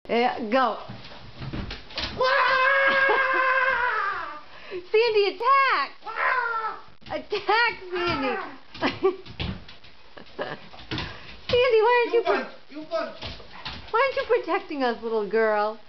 Go. Sandy, attack! Attack, Sandy! Sandy, why aren't you protecting us, little girl?